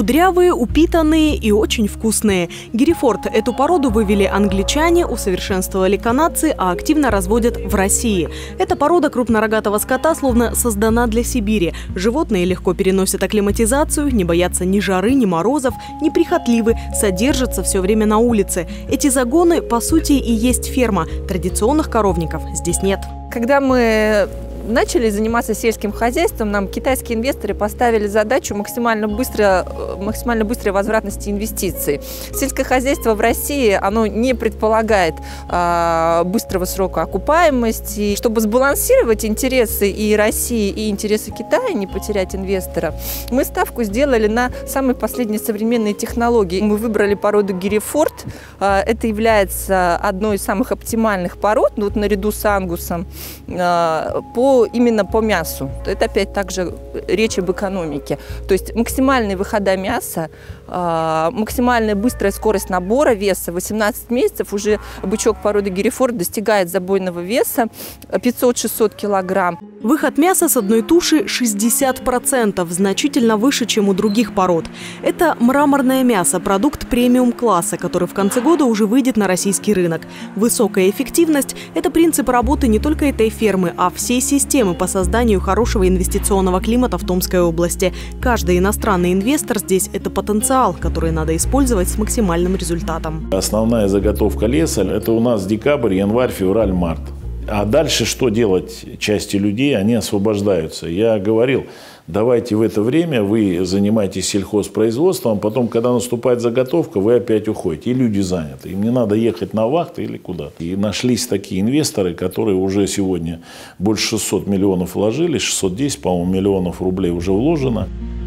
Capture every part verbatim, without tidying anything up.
Кудрявые, упитанные и очень вкусные. Герефорд – эту породу вывели англичане, усовершенствовали канадцы, а активно разводят в России. Эта порода крупнорогатого скота словно создана для Сибири. Животные легко переносят акклиматизацию, не боятся ни жары, ни морозов, неприхотливы, содержатся все время на улице. Эти загоны, по сути, и есть ферма. Традиционных коровников здесь нет. Когда мы начали заниматься сельским хозяйством, нам китайские инвесторы поставили задачу максимально быстро, максимально быстрой возвратности инвестиций. Сельское хозяйство в России, оно не предполагает а, быстрого срока окупаемости. Чтобы сбалансировать интересы и России, и интересы Китая, не потерять инвестора, мы ставку сделали на самые последние современные технологии. Мы выбрали породу Герефорд. А, это является одной из самых оптимальных пород, ну, вот наряду с ангусом, а, по именно по мясу. Это опять также речь об экономике. То есть максимальные выхода мяса, максимальная быстрая скорость набора веса. восемнадцать месяцев уже бычок породы Герефорд достигает забойного веса пятьсот-шестьсот килограмм. Выход мяса с одной туши шестьдесят процентов, значительно выше, чем у других пород. Это мраморное мясо, продукт премиум-класса, который в конце года уже выйдет на российский рынок. Высокая эффективность – это принцип работы не только этой фермы, а всей системы по созданию хорошего инвестиционного климата в Томской области. Каждый иностранный инвестор здесь – это потенциал, который надо использовать с максимальным результатом. Основная заготовка леса – это у нас декабрь, январь, февраль, март. А дальше что делать части людей? Они освобождаются. Я говорил, давайте в это время вы занимаетесь сельхозпроизводством, потом, когда наступает заготовка, вы опять уходите. И люди заняты. Им не надо ехать на вахты или куда-то. И нашлись такие инвесторы, которые уже сегодня больше шестисот миллионов вложили, шестьсот десять, по-моему, миллионов рублей уже вложено.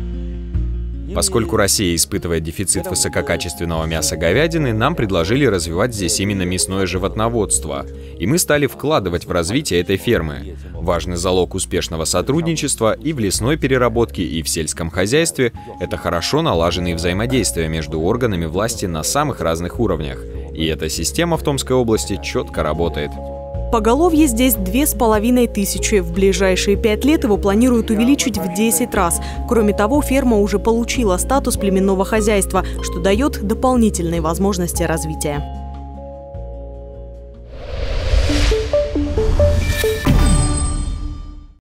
Поскольку Россия испытывает дефицит высококачественного мяса говядины, нам предложили развивать здесь именно мясное животноводство. И мы стали вкладывать в развитие этой фермы. Важный залог успешного сотрудничества и в лесной переработке, и в сельском хозяйстве – это хорошо налаженные взаимодействия между органами власти на самых разных уровнях. И эта система в Томской области четко работает. Поголовье здесь две с половиной тысячи. В ближайшие пять лет его планируют увеличить в десять раз. Кроме того, ферма уже получила статус племенного хозяйства, что дает дополнительные возможности развития.